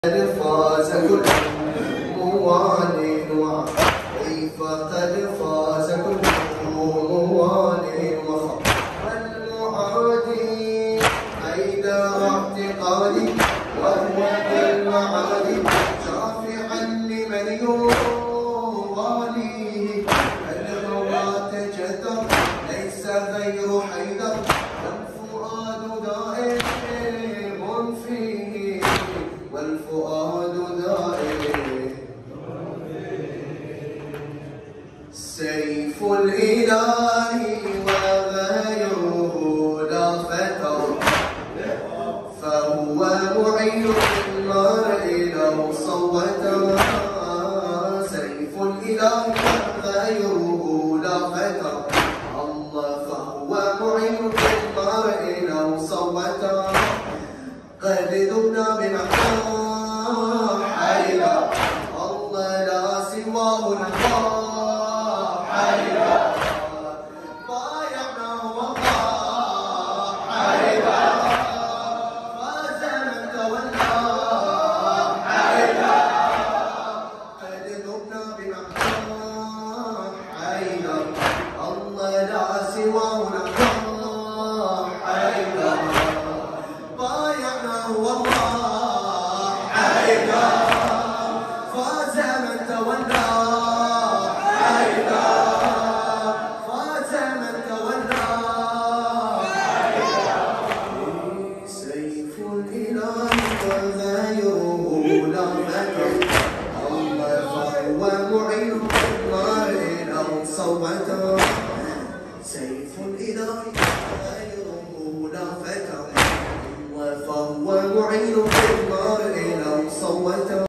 قد فاز كل موال وكيف قد فاز كل موال وخف المعادي حيدر اعتقادي وهو بالمعادي شافعا لمن يواليه الهوى تجدر ليس غير حيدر والفؤاد دائم فيه والفؤاد دائم سيف الإله وغيره لا فتر فهو معين المرء لو صوت سيف الإله وغيره لا فتر الله فهو معين المرء لو صوت قد ذبنا بمعناه حيرا الله لا سواه نلقاه حيرا بايعناه وقاه حيرا فاز من تولاه حيرا قد ذبنا بمعناه حيرا الله لا سواه نلقاه حيرا والله حيدا فاز من تولى حيدا فاز من تولى سيف الإله وغيره لا فتر الله فهو معين المرء لو صوت سيف الإله وغيره لا فتر فهو معين المرء لو صوت